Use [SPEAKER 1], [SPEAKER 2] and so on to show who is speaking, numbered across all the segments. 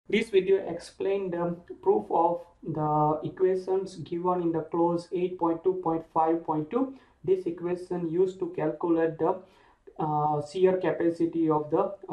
[SPEAKER 1] This video explained the proof of the equations given in the clause 8.2.5.2. This equation used to calculate the shear capacity of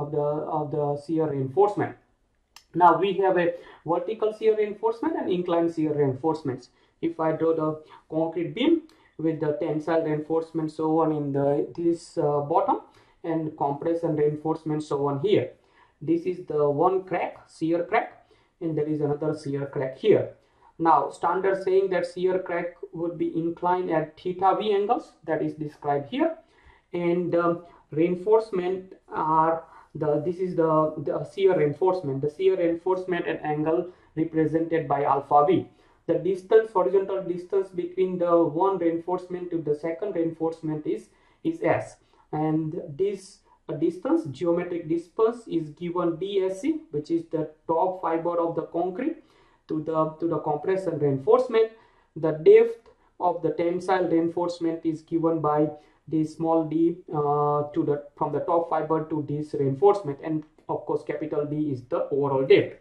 [SPEAKER 1] the shear reinforcement. Now we have a vertical shear reinforcement and inclined shear reinforcements. If I draw the concrete beam with the tensile reinforcement so on in this bottom and compression reinforcement so on here. This is the one crack, shear crack, and there is another shear crack here. Now standard saying that shear crack would be inclined at theta v angles, that is described here, and reinforcement are this is the shear reinforcement. The shear reinforcement at angle represented by alpha v. The distance, horizontal distance between the one reinforcement to the second reinforcement is s, and this distance, geometric distance, is given dsc, which is the top fiber of the concrete to the compression reinforcement. The depth of the tensile reinforcement is given by the small d from the top fiber to this reinforcement, and of course capital D is the overall depth.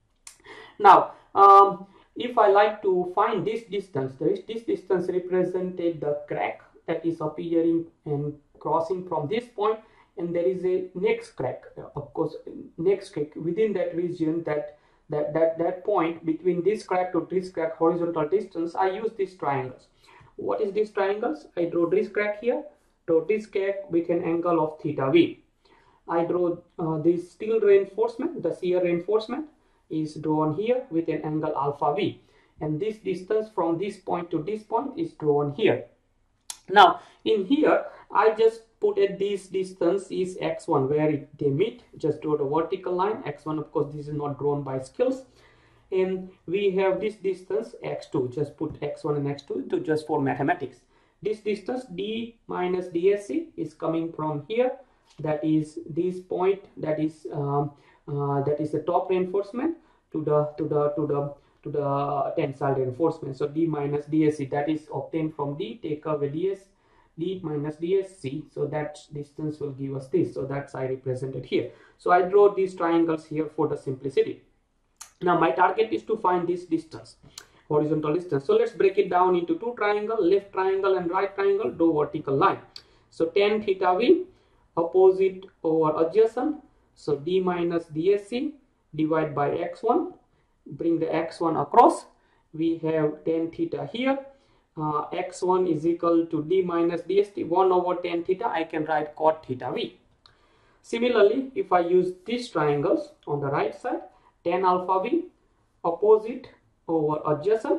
[SPEAKER 1] Now if I like to find this distance, this distance represented the crack that is appearing and crossing from this point, and there is a next crack, of course next crack within that region, that point between this crack to this crack, horizontal distance. I use these triangles. What is these triangles? I draw this crack here, draw this crack with an angle of theta v. I draw this steel reinforcement, the shear reinforcement is drawn here with an angle alpha v, and this distance from this point to this point is drawn here. Now in here I just put at this distance is x1 where they meet. Just draw the vertical line x1. Of course this is not drawn by skills, and we have this distance x2. Just put x1 and x2 to just for mathematics. This distance d minus dsc is coming from here, that is this point, that is the top reinforcement to the tensile reinforcement. So d minus dsc, that is obtained from d, take away d minus dsc, so that distance will give us this. So that's I represented here. So I draw these triangles here for the simplicity. Now my target is to find this distance, horizontal distance. So let's break it down into two triangles, left triangle and right triangle. Draw vertical line. So tan theta v, opposite over adjacent, so d minus dsc divided by x1, bring the x1 across. We have tan theta here, x1 is equal to d minus dsc, 1 over tan theta. I can write cot theta v. Similarly, if I use these triangles on the right side, tan alpha v, opposite over adjacent,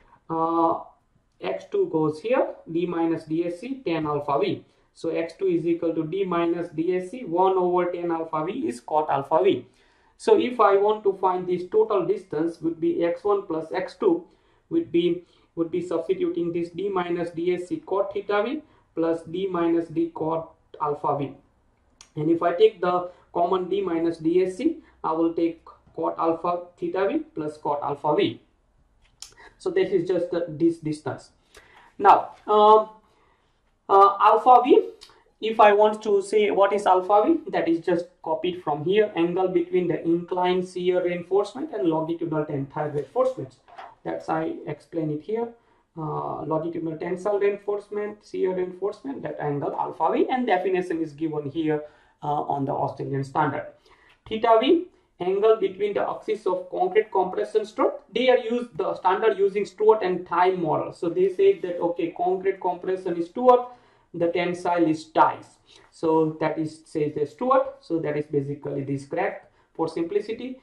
[SPEAKER 1] x2 goes here, d minus dsc tan alpha v. So x2 is equal to d minus dsc, 1 over tan alpha v is cot alpha v. So if I want to find this total distance, would be x1 plus x2, would be substituting this d minus dsc cot theta v plus d minus d cot alpha v. And if I take the common d minus dsc, I will take cot alpha theta v plus cot alpha v. So this is just this distance. Now alpha v, if I want to say what is alpha v, that is just copied from here, angle between the inclined shear reinforcement and longitudinal tensile reinforcements. That's I explain it here. Longitudinal tensile reinforcement, shear reinforcement, that angle alpha v, and definition is given here on the Australian standard. Theta v, angle between the axis of concrete compression strut. They are used the standard using Stewart and Thile model. So they say that okay, concrete compression is Stewart, the tensile is Thies. So that is says the Stewart. So that is basically this crack for simplicity.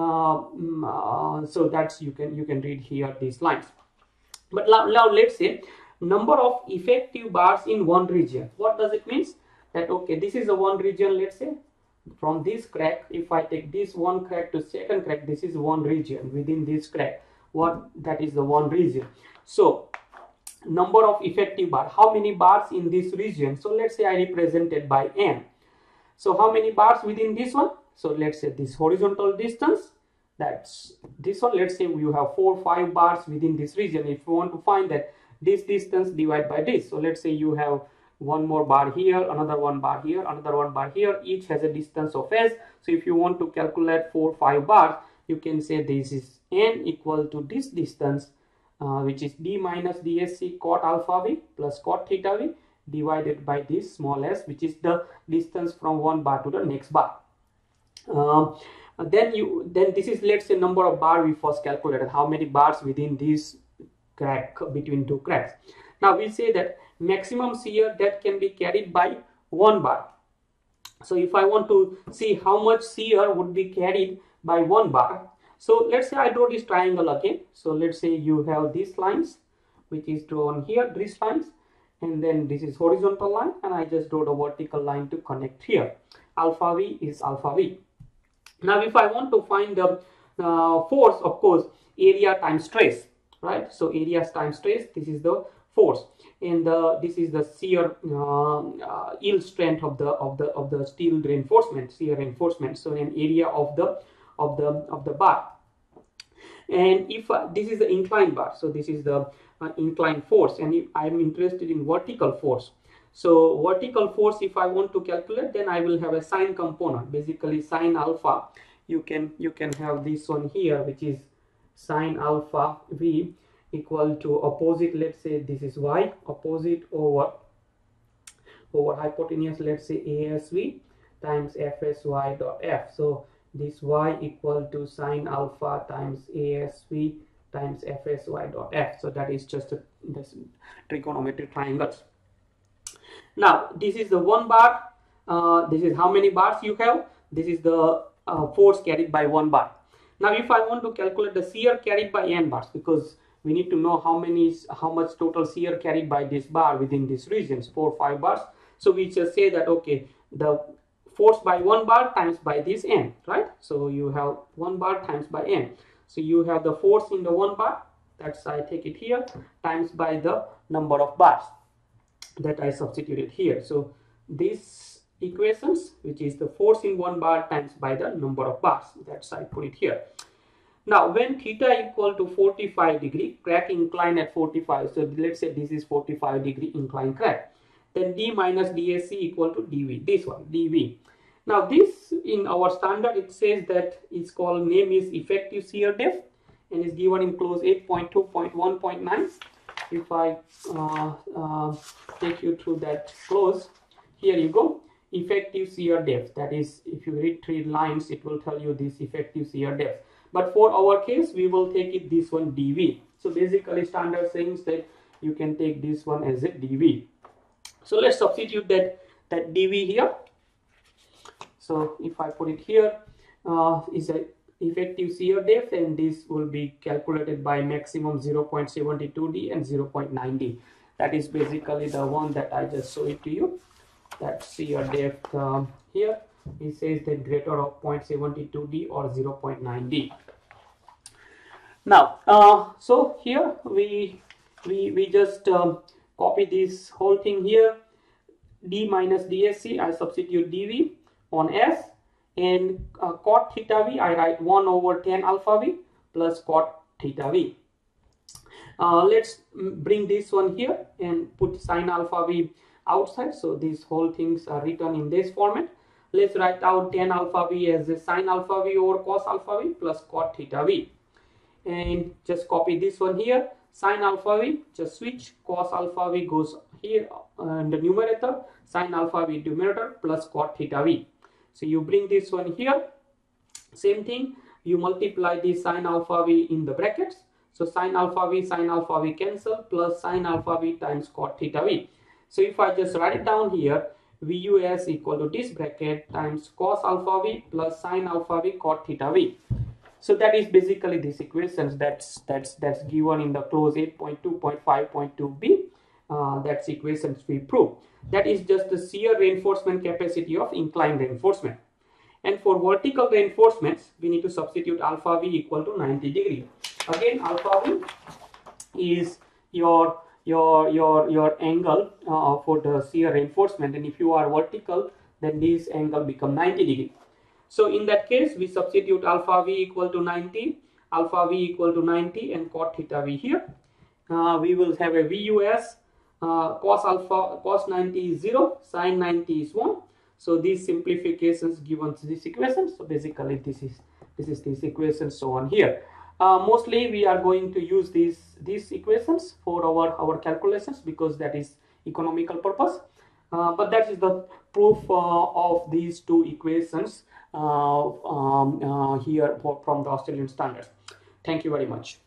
[SPEAKER 1] So that's you can read here these lines. But now let's say number of effective bars in one region. What does it mean? That okay, this is the one region. Let's say from this crack, if I take this one crack to second crack, this is one region within this crack. What that is the one region. So number of effective bars, how many bars in this region? So let's say I represented by n. So how many bars within this one? So let's say this horizontal distance, that's this one. Let's say you have 4 or 5 bars within this region. If you want to find that, this distance divided by this. So let's say you have one more bar here, another one bar here, another one bar here, each has a distance of s. So if you want to calculate 4 or 5 bars, you can say this is n equal to this distance, which is d minus dsc cot alpha v plus cot theta v divided by this small s, which is the distance from one bar to the next bar. Then this is, let's say, number of bar we first calculated, how many bars within this crack, between two cracks. Now we say that maximum shear that can be carried by one bar. So if I want to see how much shear would be carried by one bar, so let's say I draw this triangle again. So let's say you have these lines which is drawn here, these lines, and then this is horizontal line, and I just draw the vertical line to connect here. Alpha v is alpha v. Now if I want to find the force, of course, area times stress, right? So area times stress, this is the force, and this is the shear yield strength of the steel reinforcement, shear reinforcement. So an area of the bar, and if this is the inclined bar, so this is the inclined force, and if I am interested in vertical force, so vertical force, if I want to calculate, then I will have a sine component, basically sine alpha. You can have this one here, which is sine alpha v equal to opposite, let's say this is y, opposite over hypotenuse, let's say ASV times FSY dot F. So this y equal to sine alpha times ASV times FSY dot F. So that is just this trigonometric triangles. Now this is the one bar, this is how many bars you have, this is the force carried by one bar. Now if I want to calculate the shear carried by n bars, because we need to know how much total shear carried by this bar within these regions, 4 or 5 bars. So we just say that, okay, the force by one bar times by this n, right? So you have one bar times by n. So you have the force in the one bar, that's I take it here, times by the number of bars that I substituted here. So these equations, which is the force in one bar times by the number of bars, that's I put it here. Now when theta equal to 45 degree, crack incline at 45, so let's say this is 45 degree incline crack, then d minus dsc equal to dv, this one dv. Now this, in our standard, it says that its called name is effective shear depth, and is given in clause 8.2.1.9. If I take you through that clause, here you go, effective shear depth, that is, if you read 3 lines, it will tell you this effective shear depth. But for our case, we will take it this one dv. So basically standard saying that you can take this one as a dv. So let's substitute that dv here. So if I put it here, is a effective shear depth, and this will be calculated by maximum 0.72d and 0.9d. That is basically the one that I just showed it to you. That shear depth here, it says that greater of 0.72d or 0.9d. Now so here we just copy this whole thing here, d minus dsc, I substitute dv on s, and cot theta v, I write 1 over 10 alpha v plus cot theta v. Let's bring this one here and put sine alpha v outside, so these whole things are written in this format. Let's write out 10 alpha v as a sine alpha v over cos alpha v plus cot theta v, and just copy this one here, sine alpha v, just switch, cos alpha v goes here in the numerator, sine alpha v numerator plus cot theta v. So you bring this one here, same thing, you multiply the sine alpha v in the brackets, so sine alpha v cancel, plus sine alpha v times cot theta v. So if I just write it down here, VUS equal to this bracket times cos alpha v plus sine alpha v cot theta v. So that is basically this equations that's given in the clause 8.2.5.2b. That's equations we prove. That is just the shear reinforcement capacity of inclined reinforcement. And for vertical reinforcements, we need to substitute alpha v equal to 90 degree. Again, alpha v is your angle for the shear reinforcement, and if you are vertical, then this angle become 90 degree. So in that case, we substitute alpha v equal to 90, alpha v equal to 90, and cot theta v here. We will have a VUS, cos 90 is 0, sin 90 is 1. So these simplifications given this equation. So basically this is this is this equation shown here. Mostly we are going to use these equations for our calculations because that is economical purpose. But that is the proof of these two equations here from the Australian standards. Thank you very much.